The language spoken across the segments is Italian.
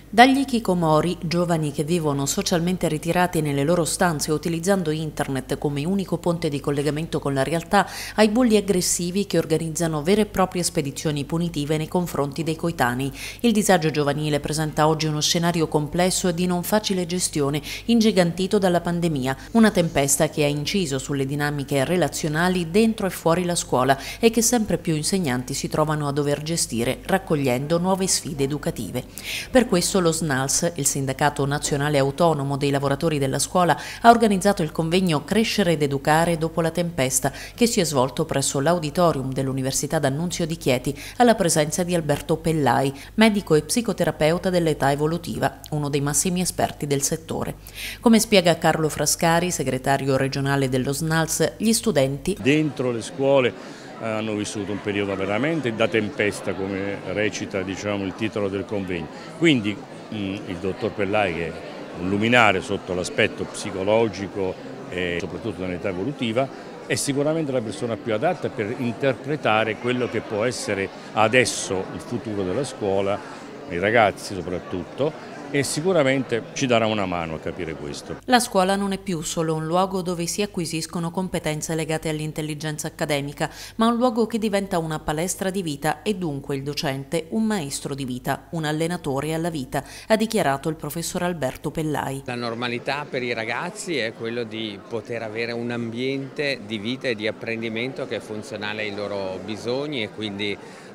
Dagli hikikomori, giovani che vivono socialmente ritirati nelle loro stanze utilizzando internet come unico ponte di collegamento con la realtà, ai bulli aggressivi che organizzano vere e proprie spedizioni punitive nei confronti dei coetanei. Il disagio giovanile presenta oggi uno scenario complesso e di non facile gestione, ingigantito dalla pandemia, una tempesta che ha inciso sulle dinamiche relazionali dentro e fuori la scuola e che sempre più insegnanti si trovano a dover gestire, raccogliendo nuove sfide educative. Per questo lo SNALS, il Sindacato Nazionale Autonomo dei Lavoratori della Scuola, ha organizzato il convegno Crescere ed Educare dopo la tempesta, che si è svolto presso l'auditorium dell'Università D'Annunzio di Chieti, alla presenza di Alberto Pellai, medico e psicoterapeuta dell'età evolutiva, uno dei massimi esperti del settore. Come spiega Carlo Frascari, segretario regionale dello SNALS, gli studenti dentro le scuole hanno vissuto un periodo veramente da tempesta, come recita il titolo del convegno. Quindi il dottor Pellai, che è un luminare sotto l'aspetto psicologico e soprattutto nell'età evolutiva, è sicuramente la persona più adatta per interpretare quello che può essere adesso il futuro della scuola, i ragazzi soprattutto, e sicuramente ci darà una mano a capire questo. La scuola non è più solo un luogo dove si acquisiscono competenze legate all'intelligenza accademica, ma un luogo che diventa una palestra di vita e dunque il docente un maestro di vita, un allenatore alla vita, ha dichiarato il professor Alberto Pellai. La normalità per i ragazzi è quello di poter avere un ambiente di vita e di apprendimento che è funzionale ai loro bisogni e quindi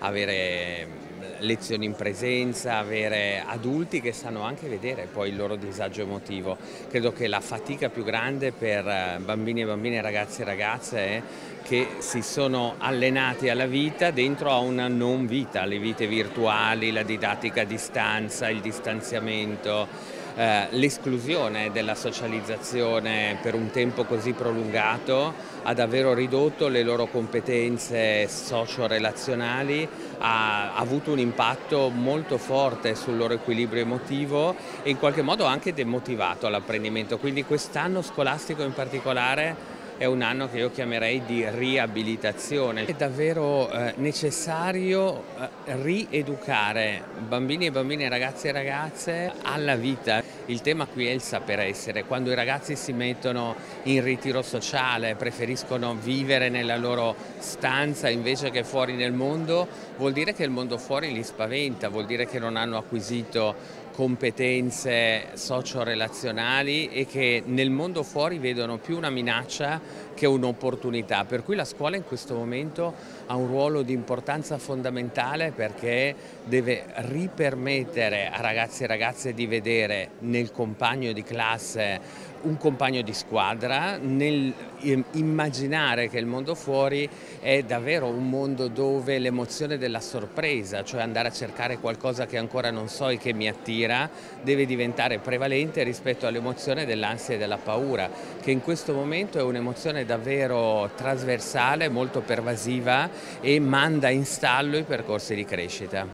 avere lezioni in presenza, avere adulti che sanno anche vedere poi il loro disagio emotivo. Credo che la fatica più grande per bambini e bambine, ragazzi e ragazze è che si sono allenati alla vita dentro a una non vita, le vite virtuali, la didattica a distanza, il distanziamento, l'esclusione della socializzazione per un tempo così prolungato ha davvero ridotto le loro competenze socio-relazionali, ha avuto un impatto molto forte sul loro equilibrio emotivo e in qualche modo anche demotivato all'apprendimento. Quindi quest'anno scolastico in particolare è un anno che io chiamerei di riabilitazione. È davvero necessario rieducare bambini e bambine, ragazzi e ragazze alla vita. Il tema qui è il saper essere. Quando i ragazzi si mettono in ritiro sociale, preferiscono vivere nella loro stanza invece che fuori nel mondo, vuol dire che il mondo fuori li spaventa, vuol dire che non hanno acquisito competenze socio-relazionali e che nel mondo fuori vedono più una minaccia che un'opportunità, per cui la scuola in questo momento ha un ruolo di importanza fondamentale perché deve ripermettere a ragazzi e ragazze di vedere nel compagno di classe un compagno di squadra, nel immaginare che il mondo fuori è davvero un mondo dove l'emozione della sorpresa, cioè andare a cercare qualcosa che ancora non so e che mi attira, deve diventare prevalente rispetto all'emozione dell'ansia e della paura, che in questo momento è un'emozione davvero trasversale, molto pervasiva e manda in stallo i percorsi di crescita.